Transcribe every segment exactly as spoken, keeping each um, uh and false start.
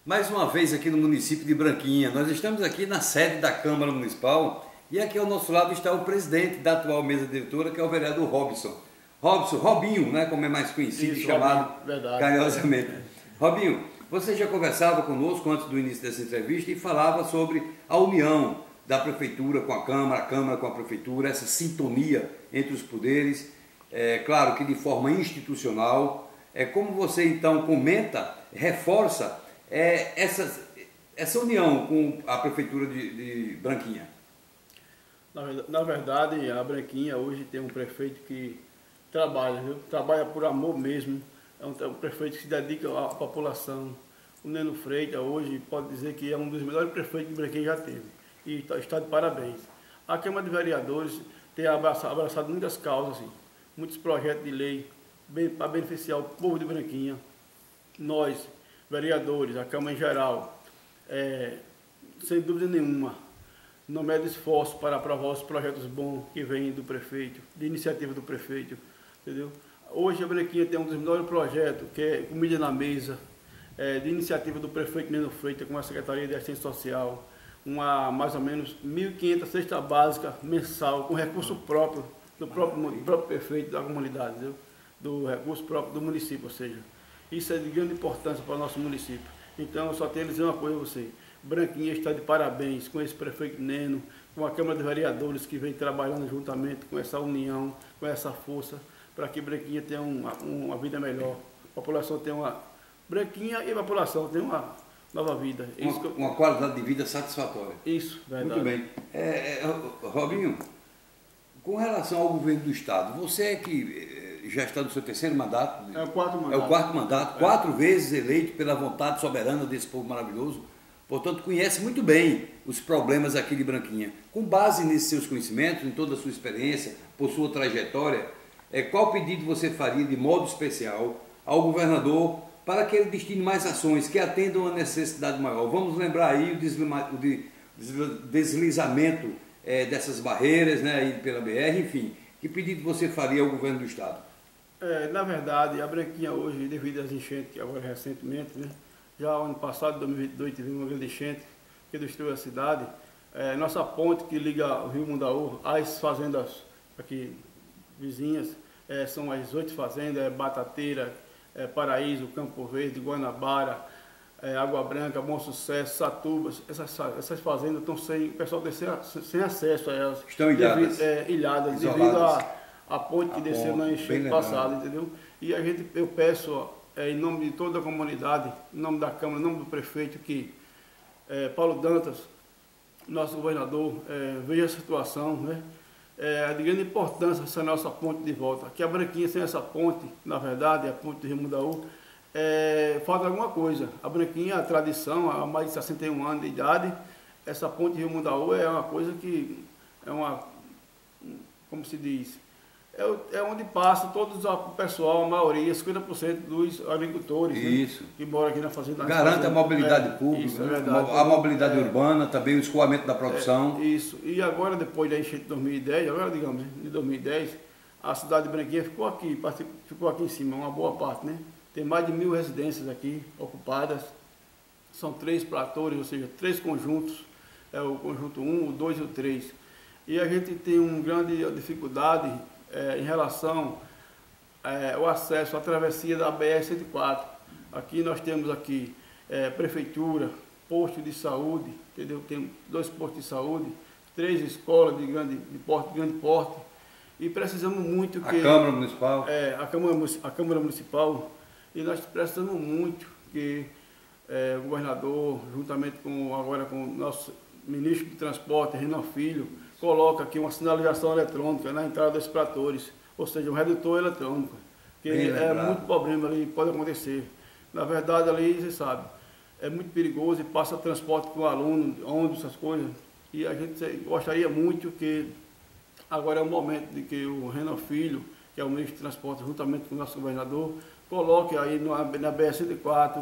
Mais uma vez aqui no município de Branquinha. Nós estamos aqui na sede da Câmara Municipal e aqui ao nosso lado está o presidente da atual mesa diretora, que é o vereador Robson. Robson, Robinho, né, como é mais conhecido e chamado Robinho, carinhosamente. É. Robinho, você já conversava conosco antes do início dessa entrevista e falava sobre a união da Prefeitura com a Câmara, a Câmara com a Prefeitura, essa sintonia entre os poderes, é, claro que de forma institucional. É, como você então comenta, reforça é, essa, essa união com a Prefeitura de, de Branquinha. Na, na verdade, a Branquinha hoje tem um prefeito que trabalha, viu? Trabalha por amor mesmo. É um, é um prefeito que se dedica à população. O Neno Freitas hoje pode dizer que é um dos melhores prefeitos que Branquinha já teve. E está de parabéns. A Câmara de Vereadores tem abraçado, abraçado muitas causas, assim, muitos projetos de lei bem, para beneficiar o povo de Branquinha. Nós, vereadores, a Câmara em geral, é, sem dúvida nenhuma, não mede esforço para aprovar os projetos bons que vêm do prefeito, de iniciativa do prefeito, entendeu? Hoje a Branquinha tem um dos melhores projetos, que é Comida na Mesa, é, de iniciativa do prefeito Neno Freitas com a Secretaria de Assistência Social, uma mais ou menos mil e quinhentas cesta básica mensal, com recurso próprio do próprio, do próprio prefeito da comunidade, entendeu? Do recurso próprio do município, ou seja, isso é de grande importância para o nosso município. Então eu só tenho a dizer uma coisa a você: Branquinha está de parabéns com esse prefeito Neno, com a Câmara de Vereadores que vem trabalhando juntamente com essa união, com essa força, para que Branquinha tenha uma, uma vida melhor, a população tenha uma... Branquinha e a população tenham uma nova vida. Uma, isso eu... uma qualidade de vida satisfatória. Isso, verdade. Muito bem. É, é, Robinho, com relação ao governo do Estado, você é que já está no seu terceiro mandato? É o quarto mandato. É o quarto mandato, é. Quatro vezes eleito pela vontade soberana desse povo maravilhoso. Portanto, conhece muito bem os problemas aqui de Branquinha. Com base nesses seus conhecimentos, em toda a sua experiência, por sua trajetória, é, qual pedido você faria de modo especial ao governador para que ele destine mais ações que atendam a necessidade maior? Vamos lembrar aí o, deslima, o de, deslizamento é, dessas barreiras, né, aí pela B R, enfim. Que pedido você faria ao governo do Estado? É, na verdade, a Branquinha hoje, devido às enchentes, que agora recentemente, né, já ano passado, dois mil e vinte e dois, teve uma grande enchente que destruiu a cidade. É, nossa ponte que liga o Rio Mundaú às fazendas aqui vizinhas, é, são as oito fazendas, é, Batateira, é, Paraíso, Campo Verde, Guanabara, é, Água Branca, Bom Sucesso, Satubas. Essas, essas fazendas estão sem, o pessoal tem sem, sem acesso a elas. Estão ilhadas. Devido, é, ilhadas, devido à a, a ponte que a desceu ponte, na enchente passada, entendeu? E a gente, eu peço, ó, é, em nome de toda a comunidade, em nome da Câmara, em nome do prefeito, que é, Paulo Dantas, nosso governador, é, veja a situação, né? É de grande importância essa nossa ponte de volta. Que a Branquinha, sem essa ponte, na verdade, a ponte do Rio Mundaú, é, falta alguma coisa. A Branquinha, a tradição, há mais de sessenta e um anos de idade, essa ponte do Rio Mundaú é uma coisa que é uma, como se diz, é, é onde passa todos o pessoal, a maioria, cinquenta por cento dos agricultores, isso, né, que moram aqui na fazenda. Garante fazenda. a mobilidade é, pública, isso, é né? verdade. A mobilidade é, urbana, também o escoamento da produção. É, isso. E agora, depois da enchente de dois mil e dez, agora digamos, de dois mil e dez, a cidade de Branquinha ficou aqui, ficou aqui em cima, uma boa parte, né? Tem mais de mil residências aqui ocupadas. São três platores, ou seja, três conjuntos. É o conjunto um, o dois e o três. E a gente tem uma grande dificuldade é, em relação é, ao acesso à travessia da B R cento e quatro. Aqui nós temos aqui é, prefeitura, posto de saúde, entendeu? Tem dois postos de saúde, três escolas de grande de porte, de grande porte, e precisamos muito que a Câmara Municipal, é, a Câmara a Câmara Municipal, e nós precisamos muito que é, o governador, juntamente com agora com o nosso ministro de Transporte, Renan Filho, coloca aqui uma sinalização eletrônica na entrada dos tratores, ou seja, um redutor eletrônico, que é muito problema ali, pode acontecer. Na verdade, ali, você sabe, é muito perigoso e passa transporte com aluno, ônibus, essas coisas. E a gente gostaria muito que agora é o momento de que o Renan Filho, que é o ministro de Transporte, juntamente com o nosso governador, coloque aí na B R cento e quatro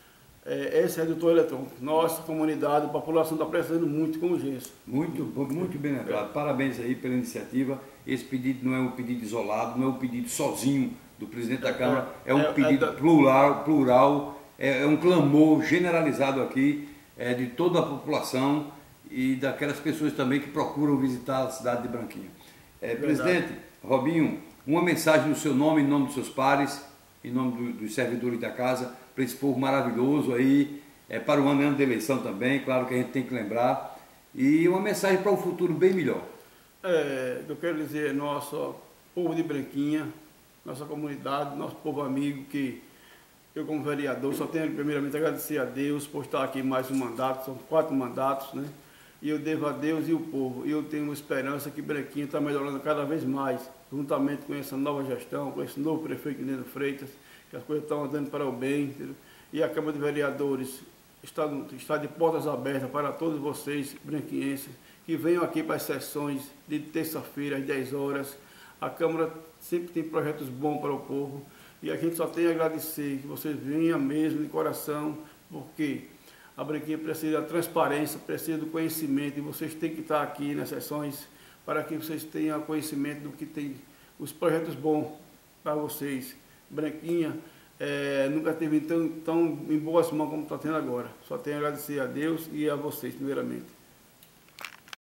é, esse redutor eletrônico. Nossa comunidade, a população está precisando muito com urgência. Muito, muito bem lembrado. Parabéns aí pela iniciativa. Esse pedido não é um pedido isolado, não é um pedido sozinho do presidente da Câmara, é um pedido plural, plural é, é um clamor generalizado aqui é, de toda a população e daquelas pessoas também que procuram visitar a cidade de Branquinha. É, presidente, Robinho, uma mensagem no seu nome, em nome dos seus pares, em nome do, dos servidores da casa, para esse povo maravilhoso aí, é, para o ano, ano de eleição também, claro que a gente tem que lembrar, e uma mensagem para o futuro bem melhor. É, eu quero dizer, nosso povo de Branquinha, nossa comunidade, nosso povo amigo, que eu como vereador só tenho primeiramente a agradecer a Deus por estar aqui mais um mandato, são quatro mandatos, né? E eu devo a Deus e o povo, e eu tenho uma esperança que Branquinha está melhorando cada vez mais, juntamente com essa nova gestão, com esse novo prefeito Neno Freitas, que as coisas estão andando para o bem, entendeu? E a Câmara de Vereadores está, está de portas abertas para todos vocês, branquinhenses, que venham aqui para as sessões de terça-feira, às dez horas. A Câmara sempre tem projetos bons para o povo, e a gente só tem a agradecer que vocês venham mesmo de coração, porque a Branquinha precisa da transparência, precisa do conhecimento, e vocês têm que estar aqui nas sessões para que vocês tenham conhecimento do que tem os projetos bons para vocês. Branquinha é, nunca teve tão, tão em boas mãos como está tendo agora. Só tenho a agradecer a Deus e a vocês, primeiramente.